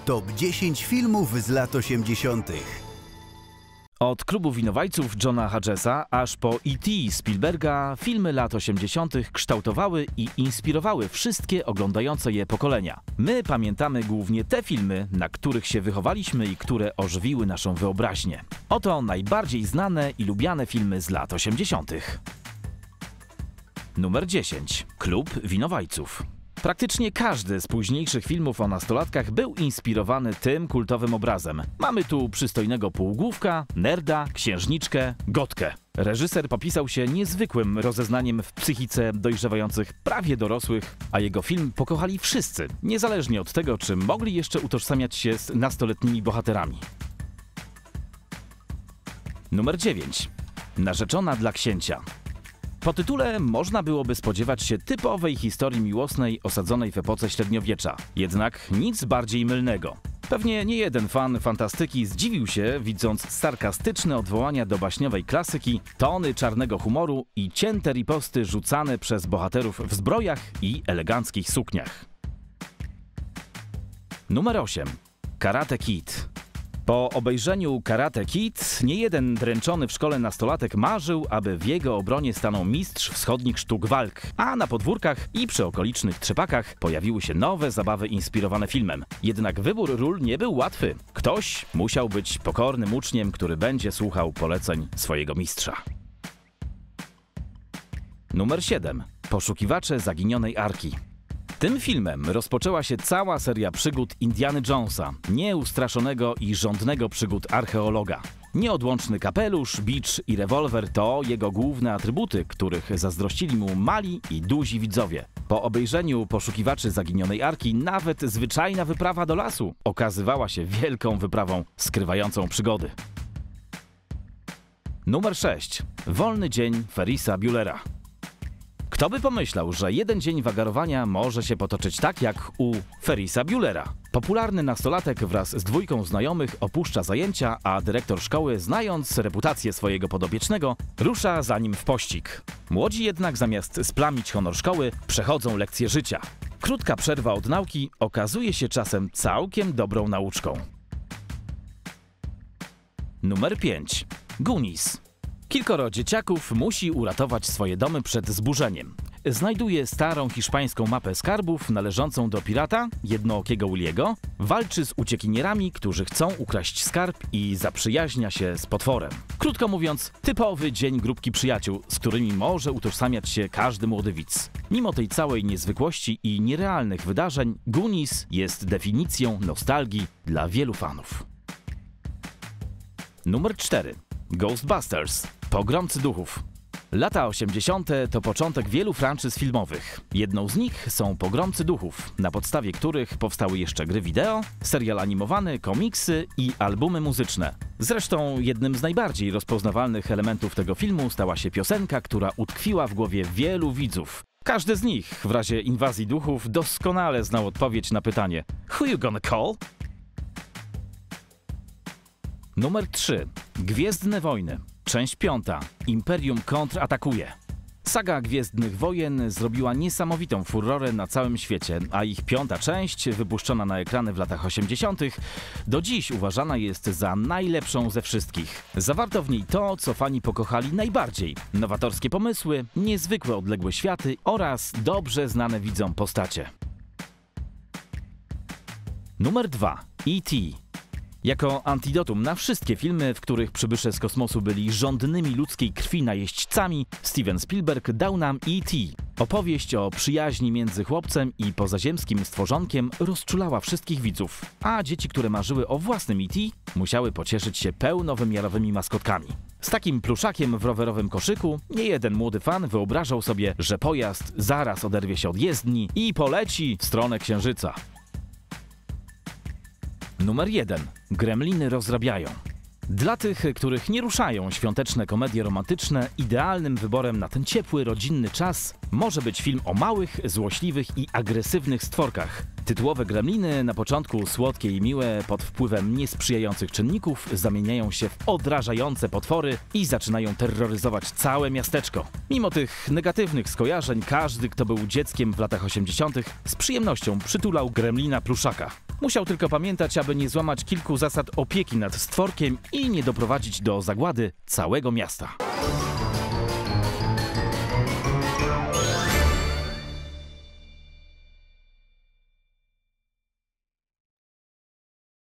Top 10 filmów z lat 80. Od klubu winowajców Johna Hugesa aż po E.T. Spielberga filmy lat 80. kształtowały i inspirowały wszystkie oglądające je pokolenia. My pamiętamy głównie te filmy, na których się wychowaliśmy i które ożywiły naszą wyobraźnię. Oto najbardziej znane i lubiane filmy z lat 80. Numer 10. Klub winowajców. Praktycznie każdy z późniejszych filmów o nastolatkach był inspirowany tym kultowym obrazem. Mamy tu przystojnego półgłówka, nerda, księżniczkę, gotkę. Reżyser popisał się niezwykłym rozeznaniem w psychice dojrzewających prawie dorosłych, a jego film pokochali wszyscy, niezależnie od tego, czy mogli jeszcze utożsamiać się z nastoletnimi bohaterami. Numer 9. Narzeczona dla księcia. Po tytule można byłoby spodziewać się typowej historii miłosnej osadzonej w epoce średniowiecza. Jednak nic bardziej mylnego. Pewnie nie jeden fan fantastyki zdziwił się, widząc sarkastyczne odwołania do baśniowej klasyki, tony czarnego humoru i cięte riposty rzucane przez bohaterów w zbrojach i eleganckich sukniach. Numer 8. Karate Kid. Po obejrzeniu Karate Kid niejeden dręczony w szkole nastolatek marzył, aby w jego obronie stanął mistrz wschodnich sztuk walk, a na podwórkach i przy okolicznych trzepakach pojawiły się nowe zabawy inspirowane filmem. Jednak wybór ról nie był łatwy. Ktoś musiał być pokornym uczniem, który będzie słuchał poleceń swojego mistrza. Numer 7. Poszukiwacze zaginionej arki. Tym filmem rozpoczęła się cała seria przygód Indiana Jonesa, nieustraszonego i żądnego przygód archeologa. Nieodłączny kapelusz, bicz i rewolwer to jego główne atrybuty, których zazdrościli mu mali i duzi widzowie. Po obejrzeniu Poszukiwaczy zaginionej arki nawet zwyczajna wyprawa do lasu okazywała się wielką wyprawą skrywającą przygody. Numer 6. Wolny dzień Ferrisa Buellera. Kto by pomyślał, że jeden dzień wagarowania może się potoczyć tak jak u Ferrisa Buellera. Popularny nastolatek wraz z dwójką znajomych opuszcza zajęcia, a dyrektor szkoły, znając reputację swojego podopiecznego, rusza za nim w pościg. Młodzi jednak zamiast splamić honor szkoły, przechodzą lekcje życia. Krótka przerwa od nauki okazuje się czasem całkiem dobrą nauczką. Numer 5. Goonies. Kilkoro dzieciaków musi uratować swoje domy przed zburzeniem. Znajduje starą hiszpańską mapę skarbów należącą do pirata, jednookiego Williego, walczy z uciekinierami, którzy chcą ukraść skarb i zaprzyjaźnia się z potworem. Krótko mówiąc, typowy dzień grupki przyjaciół, z którymi może utożsamiać się każdy młody widz. Mimo tej całej niezwykłości i nierealnych wydarzeń, Goonies jest definicją nostalgii dla wielu fanów. Numer 4. Ghostbusters. Pogromcy duchów. Lata 80. to początek wielu franczyz filmowych. Jedną z nich są Pogromcy duchów, na podstawie których powstały jeszcze gry wideo, serial animowany, komiksy i albumy muzyczne. Zresztą jednym z najbardziej rozpoznawalnych elementów tego filmu stała się piosenka, która utkwiła w głowie wielu widzów. Każdy z nich w razie inwazji duchów doskonale znał odpowiedź na pytanie "Who you gonna call?". Numer 3. Gwiezdne wojny. Część 5. Imperium kontratakuje. Saga Gwiezdnych Wojen zrobiła niesamowitą furorę na całym świecie, a ich 5. część, wypuszczona na ekrany w latach 80., do dziś uważana jest za najlepszą ze wszystkich. Zawarto w niej to, co fani pokochali najbardziej: nowatorskie pomysły, niezwykłe odległe światy oraz dobrze znane widzom postacie. Numer 2. E.T. Jako antidotum na wszystkie filmy, w których przybysze z kosmosu byli żądnymi ludzkiej krwi najeźdźcami, Steven Spielberg dał nam E.T. Opowieść o przyjaźni między chłopcem i pozaziemskim stworzonkiem rozczulała wszystkich widzów, a dzieci, które marzyły o własnym E.T., musiały pocieszyć się pełnowymiarowymi maskotkami. Z takim pluszakiem w rowerowym koszyku niejeden młody fan wyobrażał sobie, że pojazd zaraz oderwie się od jezdni i poleci w stronę Księżyca. Numer 1. Gremliny rozrabiają. Dla tych, których nie ruszają świąteczne komedie romantyczne, idealnym wyborem na ten ciepły, rodzinny czas może być film o małych, złośliwych i agresywnych stworkach. Tytułowe gremliny, na początku słodkie i miłe, pod wpływem niesprzyjających czynników, zamieniają się w odrażające potwory i zaczynają terroryzować całe miasteczko. Mimo tych negatywnych skojarzeń, każdy, kto był dzieckiem w latach 80., z przyjemnością przytulał gremlina pluszaka. Musiał tylko pamiętać, aby nie złamać kilku zasad opieki nad stworkiem i nie doprowadzić do zagłady całego miasta.